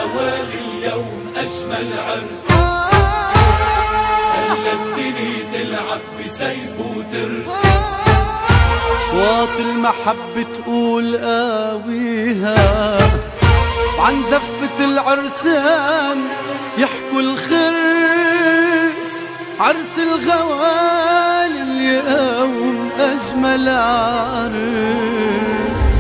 ويلي اليوم أجمل عرس، خلى الدنيا تلعب بسيف وترس. أصوات المحبة تقول قاويها، وعن زفة العرسان يحكوا الخرس. عرس الغوالي اليوم أجمل عرس.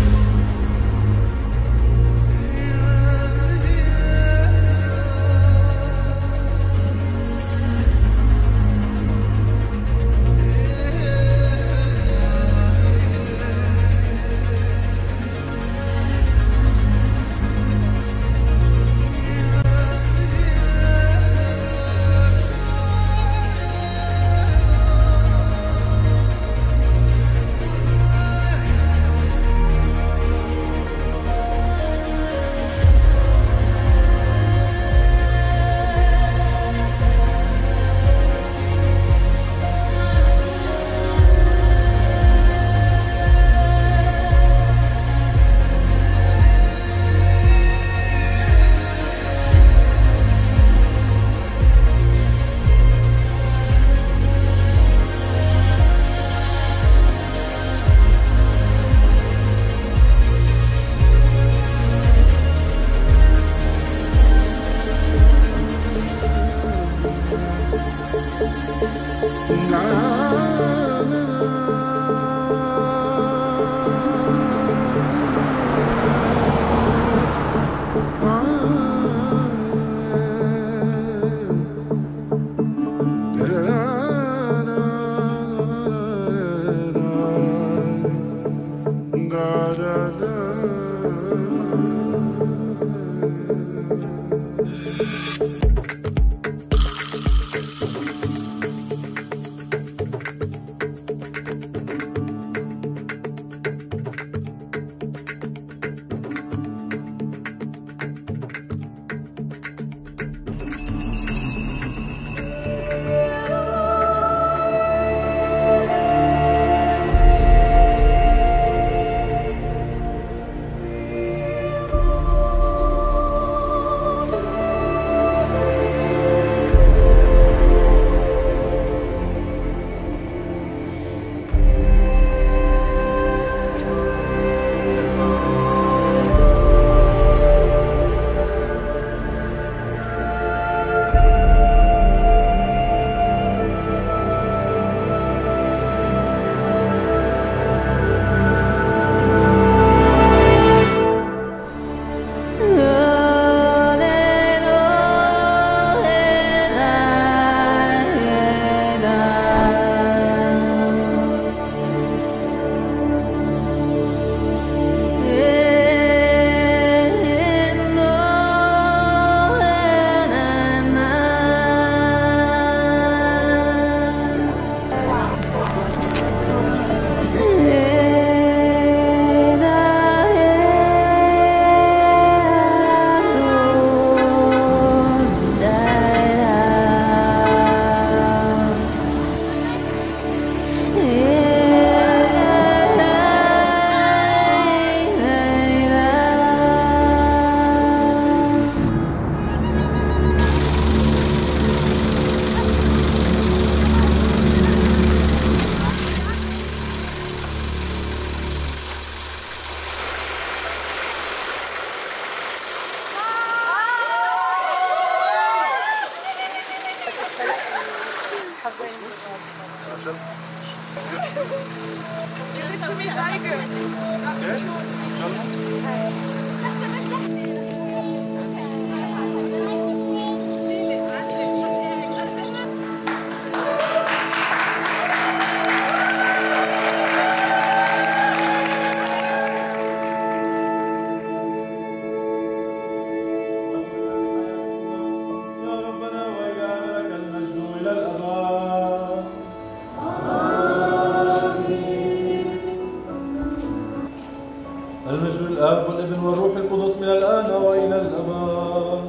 المجد الآب والابن والروح القدس من الآن وإلى الأبد.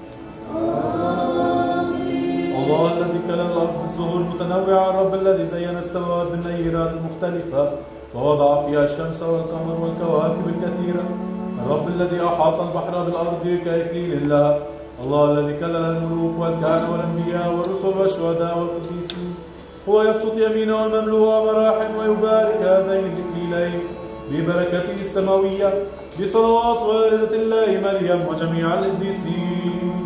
آمين. الله الذي كلم الأرض بالزهور المتنوعة، الرب الذي زين السماوات بالنيرات المختلفة ووضع فيها الشمس والقمر والكواكب الكثيرة الرب الذي أحاط البحر بالأرض كإكليل له، الله الذي كلل الملوك والكهنة والأنبياء والرسل والشهداء والقديسين، هو يبسط يمينه المملوءة مراح ويبارك هذين الإكليلين ببركته السماوية بصلوات والدة الله مريم وجميع القديسين.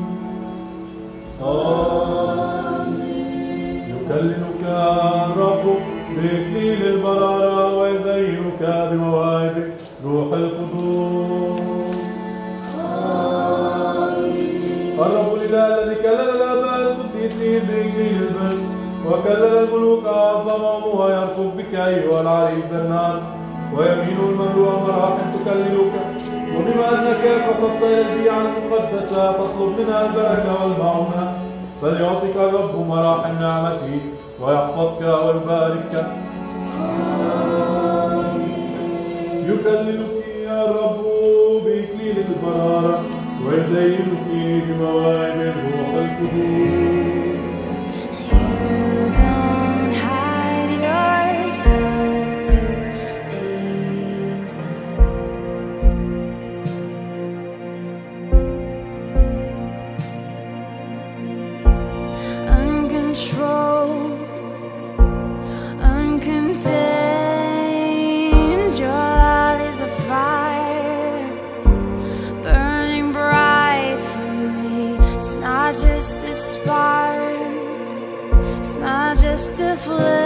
يكللك الرب بإكليل البرارة ويزينك بمواهب روح القدوس. الرب الإله الذي كلل الآباء القديسين بإكليل البر وكلل الملوك أعظمهم ويرفق بك أيها العريس برنارد، ويمين المملوءة مراح تكللك، وبما أنك قصدت إلى البيعة المقدسة تطلب منها البركة والمعونة، فليعطيك الرب مراح نعمته ويحفظك ويباركك. يكللك يا الرب بإكليل البرارة ويزينك بمواهب الروح القدوس. Just a flame.